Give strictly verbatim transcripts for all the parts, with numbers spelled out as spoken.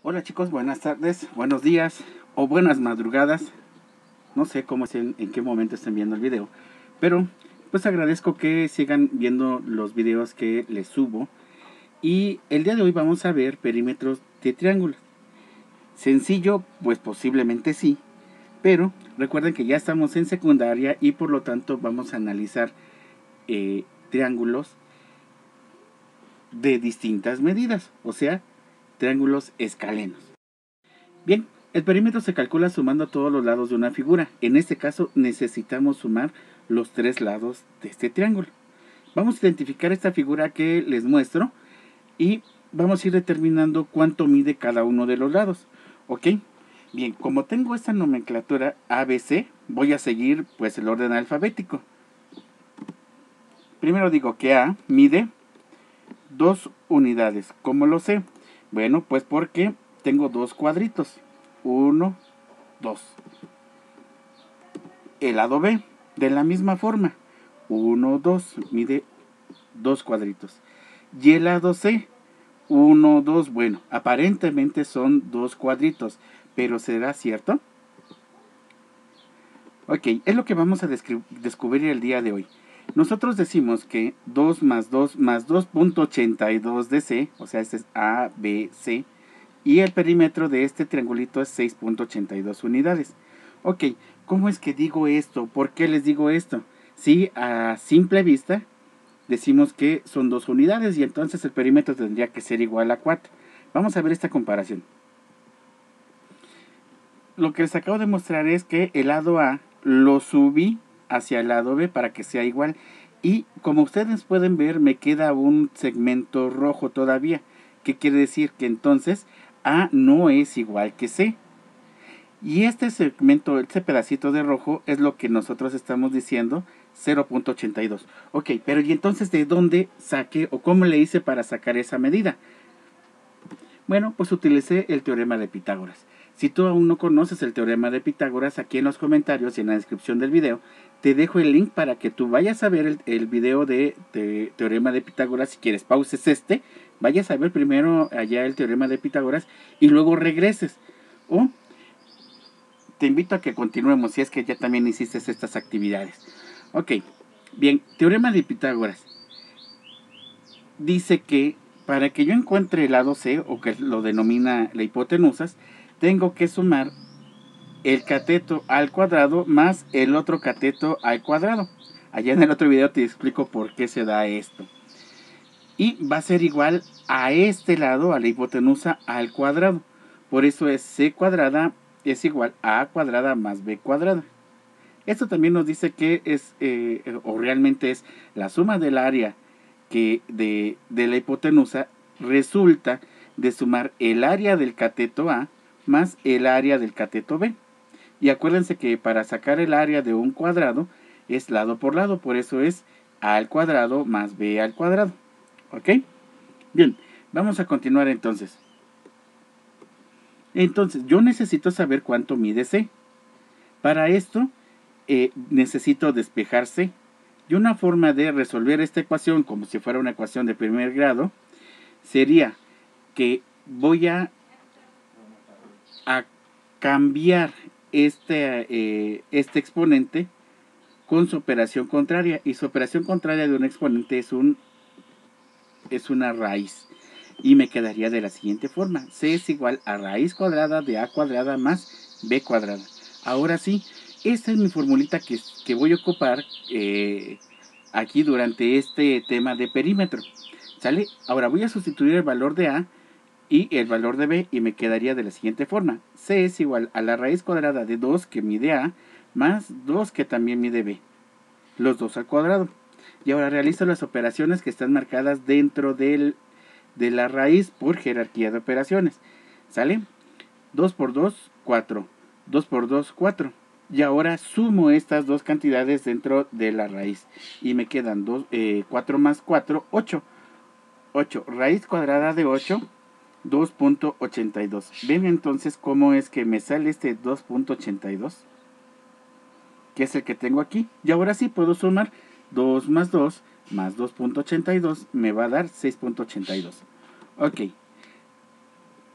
Hola chicos, buenas tardes, buenos días o buenas madrugadas. No sé cómo es en, en qué momento estén viendo el video, pero pues agradezco que sigan viendo los videos que les subo. Y el día de hoy vamos a ver perímetros de triángulos. Sencillo, pues posiblemente sí, pero recuerden que ya estamos en secundaria y por lo tanto vamos a analizar eh, triángulos de distintas medidas, o sea, triángulos escalenos. Bien, el perímetro se calcula sumando todos los lados de una figura. En este caso necesitamos sumar los tres lados de este triángulo. Vamos a identificar esta figura que les muestro y vamos a ir determinando cuánto mide cada uno de los lados. ¿Ok? Bien, como tengo esta nomenclatura A B C, voy a seguir pues el orden alfabético. Primero digo que A mide dos unidades. ¿Cómo lo sé? Bueno, pues porque tengo dos cuadritos. uno, dos. El lado B, de la misma forma. uno, dos, mide dos cuadritos. Y el lado C, uno, dos, bueno, aparentemente son dos cuadritos, pero ¿será cierto? Ok, es lo que vamos a descubrir el día de hoy. Nosotros decimos que dos más dos más dos punto ochenta y dos de C, o sea, este es A, B, C, y el perímetro de este triangulito es seis punto ochenta y dos unidades. Ok, ¿cómo es que digo esto? ¿Por qué les digo esto? Si a simple vista decimos que son dos unidades y entonces el perímetro tendría que ser igual a cuatro. Vamos a ver esta comparación. Lo que les acabo de mostrar es que el lado A lo subí hacia el lado B para que sea igual. Y como ustedes pueden ver, me queda un segmento rojo todavía. ¿Qué quiere decir? Que entonces A no es igual que C. Y este segmento, este pedacito de rojo, es lo que nosotros estamos diciendo, cero punto ochenta y dos. Ok, pero ¿y entonces de dónde saqué o cómo le hice para sacar esa medida? Bueno, pues utilicé el teorema de Pitágoras. Si tú aún no conoces el teorema de Pitágoras, aquí en los comentarios y en la descripción del video, te dejo el link para que tú vayas a ver el, el video de, de teorema de Pitágoras. Si quieres, pauses este, vayas a ver primero allá el teorema de Pitágoras y luego regreses. O te invito a que continuemos si es que ya también hiciste estas actividades. Ok, bien, teorema de Pitágoras dice que para que yo encuentre el lado C, o que lo denomina la hipotenusa, tengo que sumar el cateto al cuadrado más el otro cateto al cuadrado. Allá en el otro video te explico por qué se da esto. Y va a ser igual a este lado, a la hipotenusa al cuadrado. Por eso es C cuadrada es igual a A cuadrada más B cuadrada. Esto también nos dice que es, eh, o realmente es la suma del área que de, de la hipotenusa resulta de sumar el área del cateto A más el área del cateto B. Y acuérdense que para sacar el área de un cuadrado es lado por lado, por eso es A al cuadrado más B al cuadrado. ¿Ok? Bien, vamos a continuar entonces. Entonces, yo necesito saber cuánto mide C. Para esto, eh, necesito despejar C. Y una forma de resolver esta ecuación, como si fuera una ecuación de primer grado, sería que voy a, a cambiar este, eh, este exponente con su operación contraria. Y su operación contraria de un exponente es, un, es una raíz. Y me quedaría de la siguiente forma. C es igual a raíz cuadrada de A cuadrada más B cuadrada. Ahora sí, esta es mi formulita que, que voy a ocupar eh, aquí durante este tema de perímetro. ¿Sale? Ahora voy a sustituir el valor de A y el valor de B y me quedaría de la siguiente forma. C es igual a la raíz cuadrada de dos que mide A más dos que también mide B. Los dos al cuadrado. Y ahora realizo las operaciones que están marcadas dentro del, de la raíz por jerarquía de operaciones. ¿Sale? dos por dos, cuatro. dos por dos, cuatro. Y ahora sumo estas dos cantidades dentro de la raíz. Y me quedan dos, eh, cuatro más cuatro, ocho. ocho. Raíz cuadrada de ocho, dos punto ochenta y dos. ¿Ven entonces cómo es que me sale este dos punto ochenta y dos? Que es el que tengo aquí. Y ahora sí puedo sumar dos más dos más dos punto ochenta y dos. Me va a dar seis punto ochenta y dos. Ok.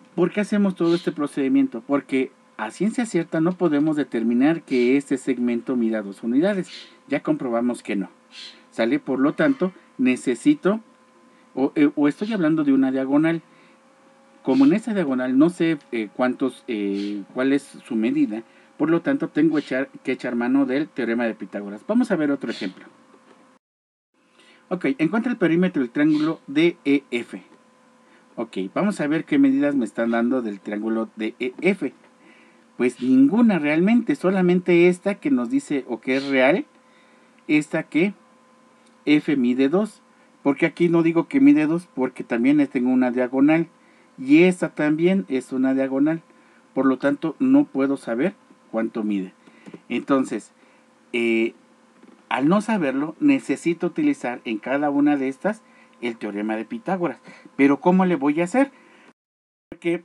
¿Por qué hacemos todo este procedimiento? Porque a ciencia cierta no podemos determinar que este segmento mida dos unidades. Ya comprobamos que no. ¿Sale? Por lo tanto, necesito, o, eh, o estoy hablando de una diagonal. Como en esa diagonal no sé eh, cuántos, eh, cuál es su medida, por lo tanto tengo echar, que echar mano del teorema de Pitágoras. Vamos a ver otro ejemplo. Ok, encuentra el perímetro del triángulo D E F. Ok, vamos a ver qué medidas me están dando del triángulo D E F. Pues ninguna realmente, solamente esta que nos dice o que es real, esta que F mide dos. Porque aquí no digo que mide dos, porque también tengo una diagonal. Y esta también es una diagonal. Por lo tanto, no puedo saber cuánto mide. Entonces, eh, al no saberlo, necesito utilizar en cada una de estas el teorema de Pitágoras. Pero ¿cómo le voy a hacer? Porque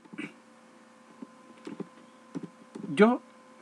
yo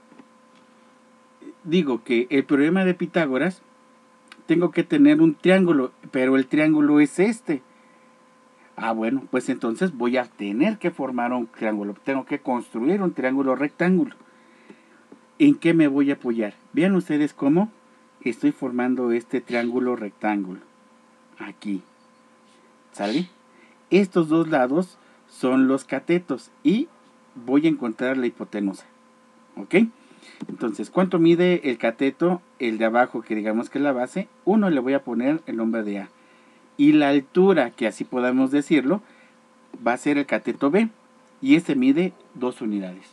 digo que el teorema de Pitágoras tengo que tener un triángulo, pero el triángulo es este. Ah, bueno, pues entonces voy a tener que formar un triángulo. Tengo que construir un triángulo rectángulo. ¿En qué me voy a apoyar? Vean ustedes cómo estoy formando este triángulo rectángulo. Aquí. ¿Sale? Estos dos lados son los catetos y voy a encontrar la hipotenusa. ¿Ok? Entonces, ¿cuánto mide el cateto? El de abajo, que digamos que es la base. Uno le voy a poner el nombre de A. Y la altura, que así podamos decirlo, va a ser el cateto B. Y este mide dos unidades.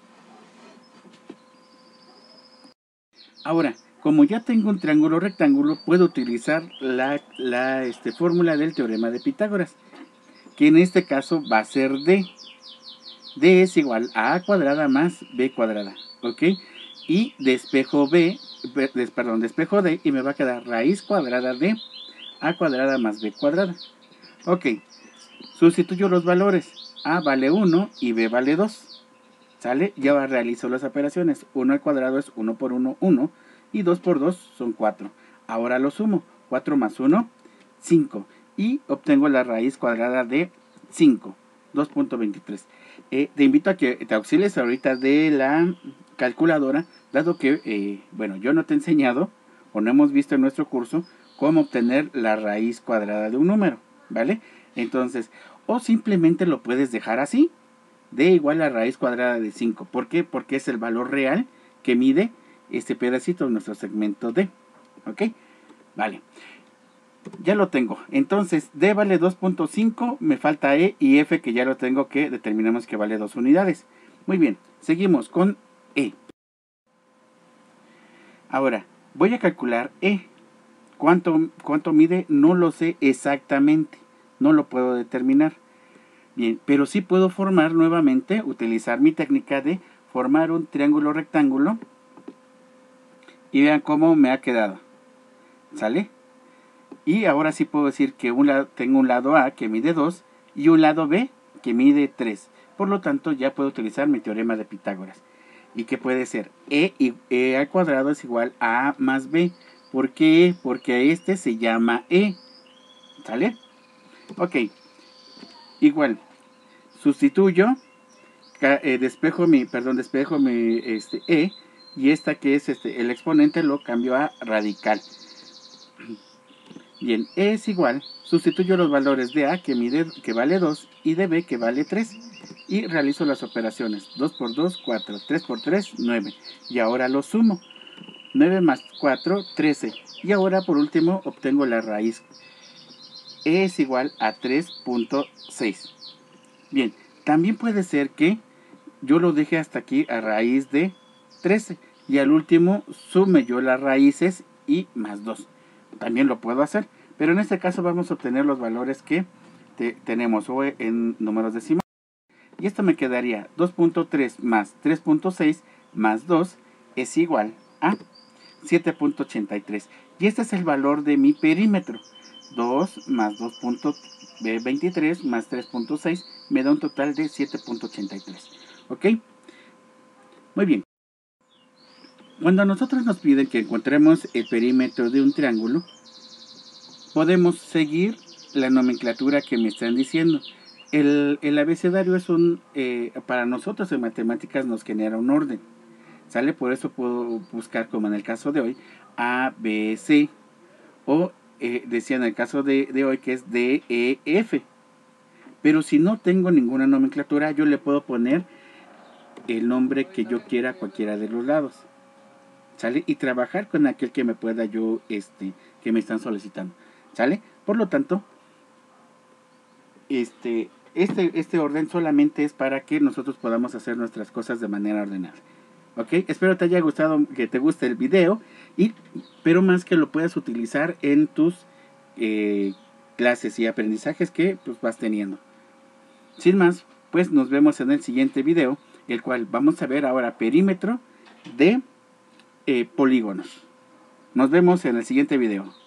Ahora, como ya tengo un triángulo rectángulo, puedo utilizar la, la este, fórmula del teorema de Pitágoras, que en este caso va a ser D. D es igual a A cuadrada más B cuadrada, ¿ok? Y despejo B, perdón, despejo D y me va a quedar raíz cuadrada de A cuadrada más B cuadrada. Ok, sustituyo los valores. A vale uno y B vale dos. ¿Sale? Ya realizo las operaciones. uno al cuadrado es uno por uno, uno. Y dos por dos son cuatro. Ahora lo sumo. cuatro más uno, cinco. Y obtengo la raíz cuadrada de cinco. dos punto veintitrés. Eh, te invito a que te auxilies ahorita de la calculadora, dado que, eh, bueno, yo no te he enseñado, o no hemos visto en nuestro curso, cómo obtener la raíz cuadrada de un número, ¿vale? Entonces, o simplemente lo puedes dejar así, D igual a raíz cuadrada de cinco. ¿Por qué? Porque es el valor real que mide este pedacito de nuestro segmento D. ¿Ok? Vale. Ya lo tengo. Entonces, D vale dos punto cinco, me falta E y F, que ya lo tengo, que determinamos que vale dos unidades. Muy bien, seguimos con E. Ahora, voy a calcular E. ¿Cuánto, cuánto mide? No lo sé exactamente. No lo puedo determinar. Bien, pero sí puedo formar nuevamente, utilizar mi técnica de formar un triángulo rectángulo. Y vean cómo me ha quedado. ¿Sale? Y ahora sí puedo decir que un lado, tengo un lado A que mide dos y un lado B que mide tres. Por lo tanto, ya puedo utilizar mi teorema de Pitágoras. ¿Y qué puede ser? E, y, e al cuadrado es igual a A más B. ¿Por qué? Porque este se llama E. ¿Sale? Ok. Igual. Sustituyo. Eh, despejo mi, perdón, despejo mi este, E. Y esta que es este, el exponente lo cambio a radical. Bien, E es igual, sustituyo los valores de A que, mide, que vale dos y de B que vale tres y realizo las operaciones. dos por dos, cuatro, tres por tres, nueve. Y ahora lo sumo. nueve más cuatro, trece. Y ahora por último obtengo la raíz. E es igual a tres punto seis. Bien, también puede ser que yo lo deje hasta aquí a raíz de trece. Y al último sume yo las raíces y más dos. También lo puedo hacer, pero en este caso vamos a obtener los valores que te, tenemos o en números decimales. Y esto me quedaría dos punto tres más tres punto seis más dos es igual a siete punto ochenta y tres. Y este es el valor de mi perímetro. dos más dos punto veintitrés más tres punto seis me da un total de siete punto ochenta y tres. ¿Ok? Muy bien. Cuando a nosotros nos piden que encontremos el perímetro de un triángulo, podemos seguir la nomenclatura que me están diciendo. El, el abecedario es un, eh, para nosotros en matemáticas nos genera un orden, ¿sale? Por eso puedo buscar, como en el caso de hoy, A, B, C, o eh, decía en el caso de, de hoy que es D, E, F. Pero si no tengo ninguna nomenclatura, yo le puedo poner el nombre que yo quiera a cualquiera de los lados, ¿sale? Y trabajar con aquel que me pueda yo, este, que me están solicitando, ¿sale? Por lo tanto, este, este, este orden solamente es para que nosotros podamos hacer nuestras cosas de manera ordenada. ¿Ok? Espero te haya gustado, que te guste el video, y, pero más que lo puedas utilizar en tus eh, clases y aprendizajes que pues, vas teniendo. Sin más, pues nos vemos en el siguiente video, el cual vamos a ver ahora perímetro de eh, polígonos. Nos vemos en el siguiente video.